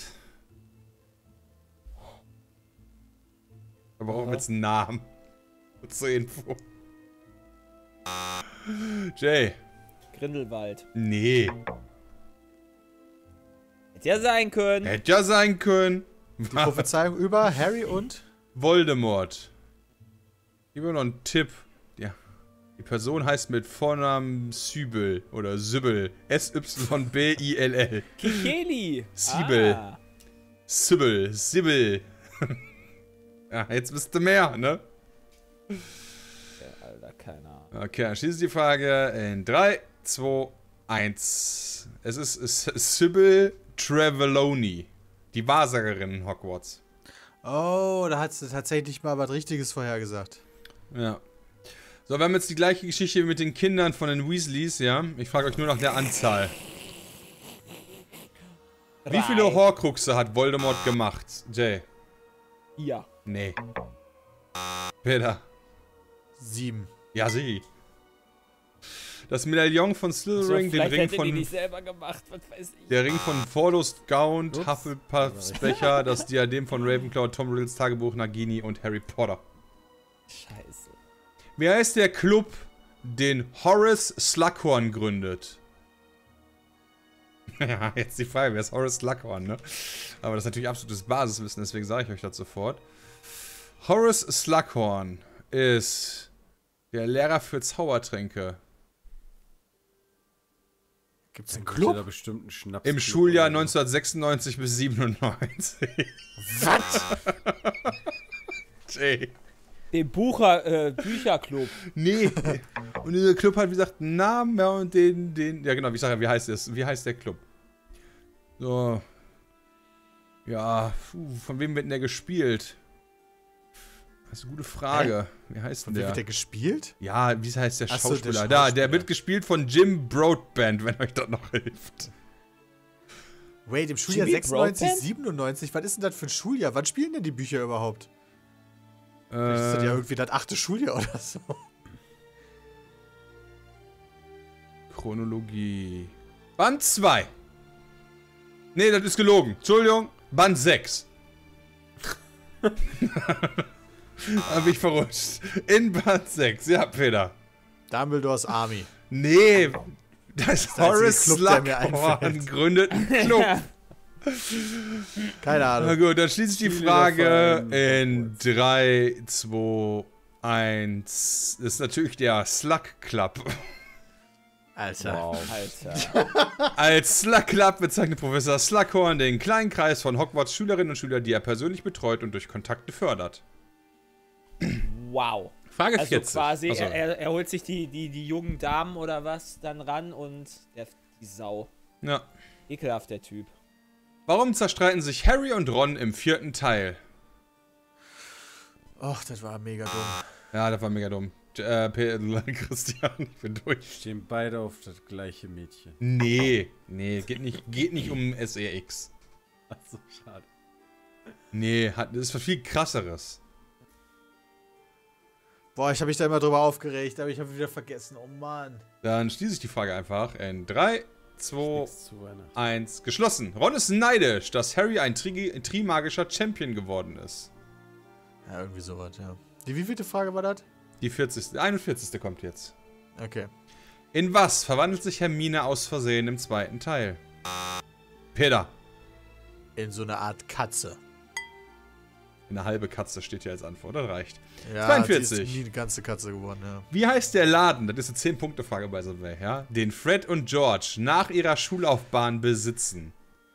Aber warum Aha. jetzt einen Namen? Zur Info. Jay. Grindelwald. Nee. Hätte ja sein können. Hätte ja sein können. Die Prophezeiung über Harry und... Voldemort. Gib mir noch einen Tipp. Ja. Die Person heißt mit Vornamen Sybil oder Sybil. S Y B I L L. Kikeli. Sibyl. Ah. Sybil. Sybil. Ja, jetzt bist du mehr, ne? Ja, Alter, keine Ahnung. Okay, dann schließe die Frage in drei, zwei, eins. Es ist, ist Sybil Traveloni. Die Wahrsagerin in Hogwarts. Oh, da hat sie tatsächlich mal was Richtiges vorhergesagt. Ja. So, wir haben jetzt die gleiche Geschichte mit den Kindern von den Weasleys, ja? Ich frage euch nur nach der Anzahl. Wie viele Drei. Horcruxe hat Voldemort gemacht? Jay? Ja. Nee. Peter? Sieben. Ja, sie. Das Medaillon von So, Slytherin, den vielleicht Ring hätte die von... nicht selber gemacht, was weiß ich. Der Ring von Fordost Gaunt, Ups. Hufflepuffs Becher, das Diadem von Ravenclaw, Tom Riddles Tagebuch, Nagini und Harry Potter. Scheiße. Wie heißt der Club, den Horace Slughorn gründet? Ja, jetzt die Frage, wer ist Horace Slughorn, ne? Aber das ist natürlich absolutes Basiswissen, deswegen sage ich euch das sofort. Horace Slughorn ist der Lehrer für Zaubertränke. Gibt's einen Da Club? bestimmt einen Schnaps. Im Schuljahr neunzehnhundertsechsundneunzig bis siebenundneunzig. Was? Jay. Den Bucher, äh, Bücherclub. Nee. Und dieser Club hat, wie gesagt, einen Namen, ja, und den, den, ja genau, wie ich sage, wie heißt es? Wie heißt der Club? So. Ja, puh, von wem wird denn der gespielt? Das ist eine gute Frage. Wie heißt Von denn wem der? wird der gespielt? Ja, wie heißt der Ach so, der Schauspieler? Da, der Schauspieler. wird gespielt von Jim Broadbent, wenn euch das noch hilft. Wait, im Schuljahr Jimmy sechsundneunzig, Broadbent? siebenundneunzig? Was ist denn das für ein Schuljahr? Wann spielen denn die Bücher überhaupt? Das ist Äh, ja irgendwie das achte Schuljahr oder so. Chronologie. Band zwei. Nee, das ist gelogen. Entschuldigung. Band sechs. Hab ich verrutscht. In Band sechs. Ja, Peter. Dumbledores Army. Nee. Das der einzige Horace Club, der mir Slughorn einfällt. gründet einen Club. Keine Na Ahnung. gut, dann schließe ich die Spielerverein Frage in drei, zwei, eins. Das ist natürlich der Slug Club. Alter. Wow. Alter. Als Slug Club bezeichnet Professor Slughorn den kleinen Kreis von Hogwarts Schülerinnen und Schülern, die er persönlich betreut und durch Kontakte fördert. Wow. Frage Also vierzig. quasi, Achso. er, er, er holt sich die, die, die jungen Damen oder was dann ran und der, die Sau. Ja. Ekelhaft, der Typ. Warum zerstreiten sich Harry und Ron im vierten Teil? Och, das war mega dumm. Ja, das war mega dumm. Äh, P- Christian, ich bin durch. Stehen beide auf das gleiche Mädchen. Nee, nee, geht nicht, geht nicht um S E X. Also schade. Nee, hat, das ist was viel krasseres. Boah, ich habe mich da immer drüber aufgeregt, aber ich habe wieder vergessen. Oh Mann. Dann schließe ich die Frage einfach in drei, zwei, Nix zu Weihnachten. eins. Geschlossen. Ron ist neidisch, dass Harry ein Tri Trimagischer Champion geworden ist. Ja, irgendwie sowas, ja. Die wievielte Frage war das? Die vierzigste. einundvierzigste kommt jetzt. Okay. In was verwandelt sich Hermine aus Versehen im zweiten Teil? Peter. In so eine Art Katze. Eine halbe Katze steht hier als Antwort, das reicht. Ja, zweiundvierzig. die ist nie eine ganze Katze geworden, ja. Wie heißt der Laden, das ist eine zehn Punkte Frage bei The Way, ja, den Fred und George nach ihrer Schullaufbahn besitzen?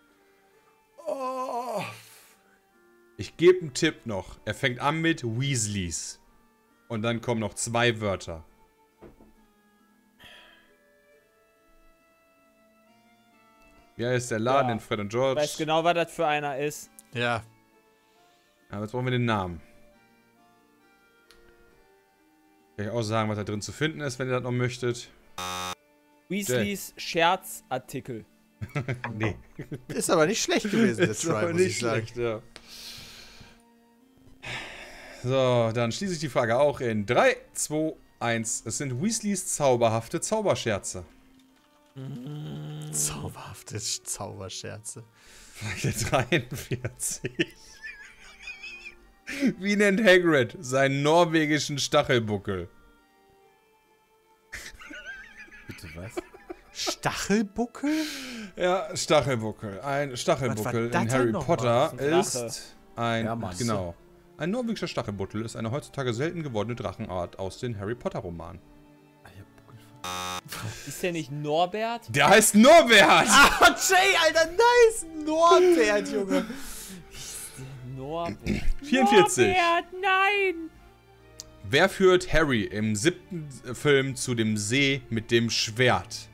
Oh. Ich gebe einen Tipp noch. Er fängt an mit Weasleys. Und dann kommen noch zwei Wörter. Wie heißt der Laden, Ja. den Fred und George? Ich weiß genau, was das für einer ist. Ja. Aber jetzt brauchen wir den Namen. Kann ich auch sagen, was da drin zu finden ist, wenn ihr das noch möchtet. Weasleys Scherzartikel. Nee. Ist aber nicht schlecht gewesen, der Ist Try, aber muss ich nicht sagen. schlecht, ja. So, dann schließe ich die Frage auch in drei, zwei, eins. Es sind Weasleys zauberhafte Zauberscherze. Zauberhafte Zauberscherze. Frage dreiundvierzig. Wie nennt Hagrid seinen norwegischen Stachelbuckel? Bitte was? Stachelbuckel? Ja, Stachelbuckel. Ein Stachelbuckel das in denn Harry noch Potter mal? Das ist ein ist ein, Ja, Mann. genau. Ein norwegischer Stachelbuckel ist eine heutzutage selten gewordene Drachenart aus den Harry Potter Romanen. Ist der nicht Norbert? Der heißt Norbert! Ah, Jay, Alter, nice! Norbert, Junge. Norbert. vierundvierzig. Norbert, nein! Wer führt Harry im siebten Film zu dem See mit dem Schwert?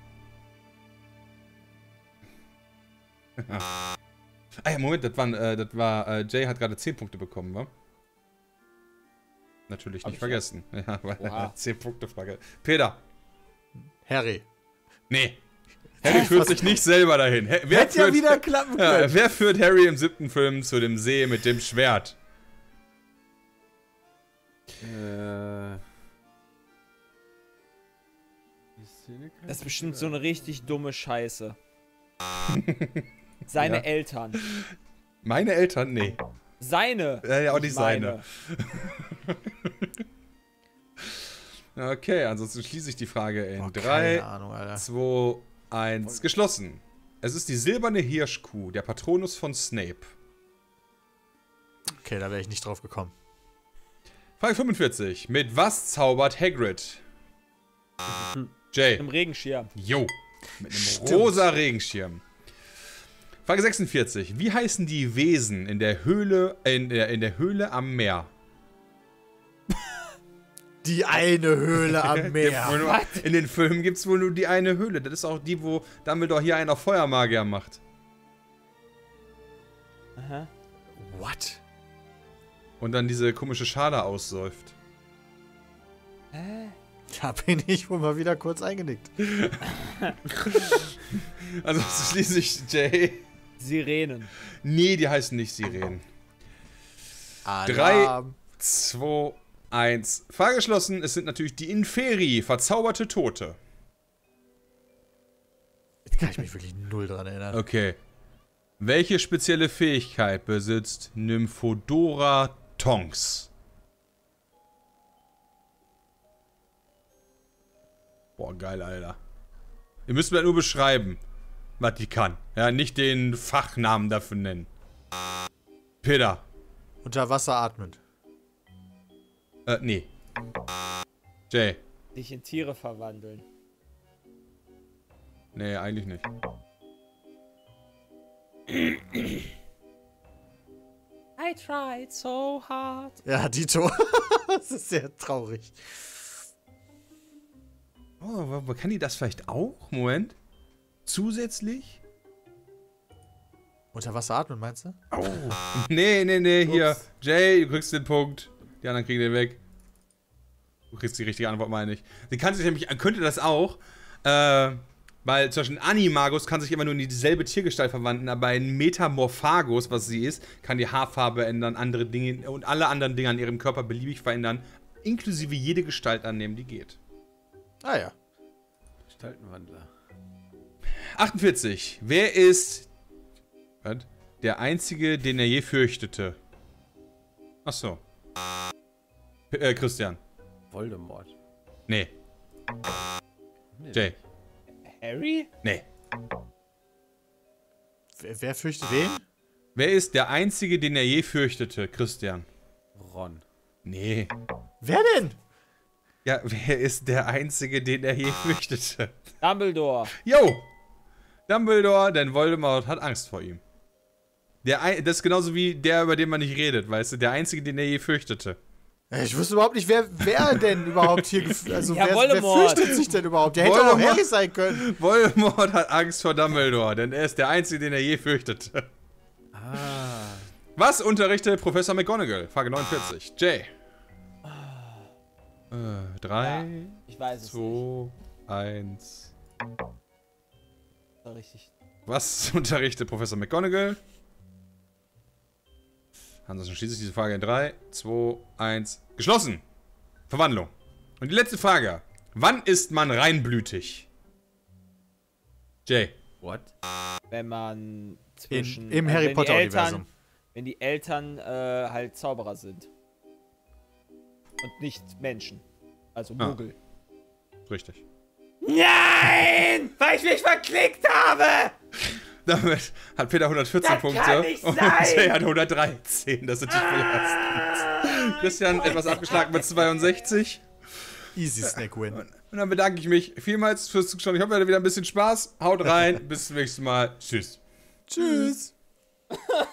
Ah ja, Moment, das, waren, äh, das war, äh, Jay hat gerade zehn Punkte bekommen, wa? Natürlich Hab nicht ich vergessen. Ja, Oha. zehn Punkte Frage. Peter. Harry. Nee. Harry führt sich nicht selber dahin. Wer Hätte ja führt, wieder klappen können. ja, wer führt Harry im siebten Film zu dem See mit dem Schwert? Äh. die Szene kann Das ist ich bestimmt nicht so eine richtig dumme Scheiße. Seine Ja. Eltern. Meine Eltern? Nee. Seine. Ja, ja, auch nicht meine. seine. Okay, ansonsten schließe ich die Frage in Boah, drei, keine Ahnung, Alter. zwei, eins. Geschlossen. Es ist die silberne Hirschkuh, der Patronus von Snape. Okay, da wäre ich nicht drauf gekommen. Frage fünfundvierzig. Mit was zaubert Hagrid? Jay. Im Regenschirm. Jo. Mit einem Stimmt. rosa Regenschirm. Frage sechsundvierzig. Wie heißen die Wesen in der Höhle, in der, in der Höhle am Meer? Die eine Höhle am Gibt Meer. wohl nur, in den Filmen gibt es wohl nur die eine Höhle. Das ist auch die, wo Dumbledore hier einen auf Feuermagier macht. Aha. What? Und dann diese komische Schale aussäuft. Hä? Da bin ich wohl mal wieder kurz eingenickt. Also schließlich Jay. Sirenen. Nee, die heißen nicht Sirenen. Alarm. zwei, eins. Frage geschlossen. Es sind natürlich die Inferi, verzauberte Tote. Jetzt kann ich mich wirklich null dran erinnern. Okay. Welche spezielle Fähigkeit besitzt Nymphodora Tonks? Boah, geil, Alter. Ihr müsst mir halt nur beschreiben, was die kann. Ja, nicht den Fachnamen dafür nennen. Peter. Unter Wasser atmend. Äh, nee. Jay. Sich in Tiere verwandeln. Nee, eigentlich nicht. I tried so hard. Ja, Dito. Das ist sehr traurig. Oh, wa- wa- kann die das vielleicht auch? Moment. Zusätzlich? Unter Wasser atmen, meinst du? Oh. Nee, nee, nee, hier. Ups. Jay, du kriegst den Punkt. Die anderen kriegen den weg. Du kriegst die richtige Antwort, meine ich. Sie kann sich nämlich, könnte das auch, äh, weil zum Beispiel ein Animagus kann sich immer nur in dieselbe Tiergestalt verwandeln, aber ein Metamorphagus, was sie ist, kann die Haarfarbe ändern, andere Dinge und alle anderen Dinge an ihrem Körper beliebig verändern, inklusive jede Gestalt annehmen, die geht. Ah ja. Gestaltenwandler. achtundvierzig. Wer ist was? Der Einzige, den er je fürchtete? Achso. Äh, Christian. Voldemort. Nee. Nee. Jay. Harry? Nee. Wer, wer fürchtet wen? Wer ist der Einzige, den er je fürchtete? Christian. Ron. Nee. Wer denn? Ja, wer ist der Einzige, den er je fürchtete? Dumbledore. Jo! Dumbledore, denn Voldemort hat Angst vor ihm. Der ein, das ist genauso wie der, über den man nicht redet, weißt du? Der Einzige, den er je fürchtete. Ich wusste überhaupt nicht, wer, wer denn überhaupt hier... gef- Also Ja, wer, wer Voldemort. fürchtet sich denn überhaupt? Der hätte doch Voldemort. Harry sein können. Voldemort hat Angst vor Dumbledore, denn er ist der Einzige, den er je fürchtete. Ah. Was unterrichtet Professor McGonagall? Frage neunundvierzig. Jay. Äh, drei, Ja, ich weiß es nicht. zwei, eins. War richtig. Was unterrichtet Professor McGonagall? Ansonsten schließe ich diese Frage in drei, zwei, eins. Geschlossen! Verwandlung. Und die letzte Frage. Wann ist man reinblütig? Jay. What? Wenn man zwischen... In, Im also Harry wenn die Potter-Universum. Eltern- Wenn die Eltern äh, halt Zauberer sind. Und nicht Menschen. Also Ah. Muggel. Richtig. Nein! Weil ich mich verklickt habe! Damit hat Peter hundertvierzehn Das Punkte kann nicht und sein! Jay hat hundertdreizehn. Das ist natürlich belastend. Christian etwas abgeschlagen mit zweiundsechzig. Easy Snack Win. Und dann bedanke ich mich vielmals fürs Zuschauen. Ich hoffe, ihr hattet wieder ein bisschen Spaß. Haut rein. Bis zum nächsten Mal. Tschüss. Tschüss.